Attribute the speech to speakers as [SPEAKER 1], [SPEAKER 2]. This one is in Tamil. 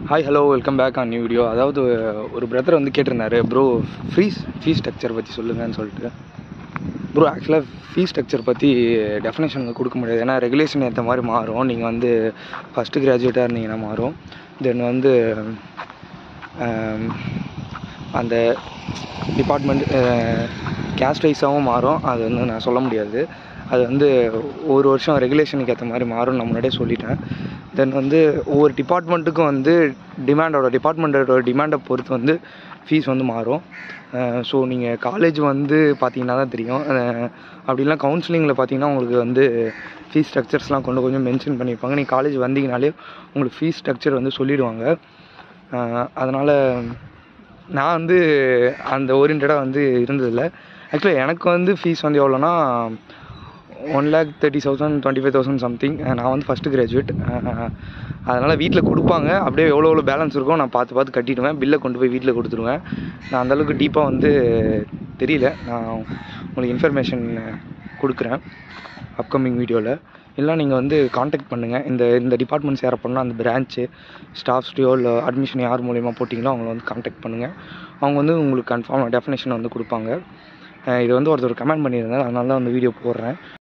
[SPEAKER 1] Hi hello welcome back on new video. அதாவது ஒரு பிரதர் வந்து கேட்டிருந்தாரு, ப்ரோ ஃபீஸ் ஸ்ட்ரக்சர் பற்றி சொல்லுங்கன்னு சொல்லிட்டு. ப்ரோ ஆக்சுவலாக ஃபீஸ் ஸ்ட்ரக்சர் பற்றி டெஃபினேஷன் கொடுக்க முடியாது, ஏன்னா ரெகுலேஷன் ஏற்ற மாதிரி மாறும். நீங்கள் வந்து ஃபஸ்ட்டு கிராஜுவேட்டாக இருந்தீங்கன்னா மாறும், தென் வந்து அந்த டிபார்ட்மெண்ட் கேஸ்ட் வைஸாகவும் மாறும். அது வந்து நான் சொல்ல முடியாது. அது வந்து ஒரு வருஷம் ரெகுலேஷனுக்கு ஏற்ற மாதிரி மாறும், நான் முன்னாடியே சொல்லிட்டேன். தென் வந்து ஒவ்வொரு டிபார்ட்மெண்ட்டுக்கும் வந்து டிபார்ட்மெண்ட்டோட டிமாண்டை பொறுத்து வந்து ஃபீஸ் வந்து மாறும். ஸோ நீங்கள் காலேஜ் வந்து பார்த்தீங்கன்னா தான் தெரியும். அப்படிலாம் கவுன்சிலிங்கில் பார்த்தீங்கன்னா உங்களுக்கு வந்து ஃபீஸ் ஸ்ட்ரக்சர்ஸ்லாம் கொஞ்சம் மென்ஷன் பண்ணியிருப்பாங்க. நீங்கள் காலேஜ் வந்தீங்கனாலே உங்களுக்கு ஃபீஸ் ஸ்ட்ரக்சர் வந்து சொல்லிடுவாங்க. அதனால் நான் வந்து அந்த ஓரியன்டாக வந்து இருந்ததில்லை. ஆக்சுவலாக எனக்கு வந்து ஃபீஸ் வந்து எவ்வளோனா 1,30,000 25,000 சம்திங். நான் வந்து ஃபஸ்ட்டு கிராஜுவேட். அதனால் வீட்டில் கொடுப்பாங்க, அப்படியே எவ்வளோ பேலன்ஸ் இருக்கோ நான் பார்த்து கட்டிடுவேன். பில்லை கொண்டு போய் வீட்டில் கொடுத்துருவேன். நான் அந்தளவுக்கு டீப்பாக வந்து தெரியல. நான் உங்களுக்கு இன்ஃபர்மேஷன் கொடுக்குறேன் அப்கமிங் வீடியோவில். இல்லை நீங்கள் வந்து காண்டாக்ட் பண்ணுங்கள். இந்த டிபார்ட்மெண்ட்ஸ் யாரை பண்ணால் அந்த பிரான்ச்சு ஸ்டாஃப்ஸ்டையோ இல்லை அட்மிஷன் யார் மூலிமா போட்டிங்களோ அவங்கள வந்து காண்டாக்ட் பண்ணுங்கள். அவங்க வந்து உங்களுக்கு கன்ஃபார்ம் டெஃபினேஷன் வந்து கொடுப்பாங்க. இது வந்து ஒருத்தர் கமெண்ட் பண்ணியிருந்தார், அதனால தான் வந்து வீடியோ போடுறேன்.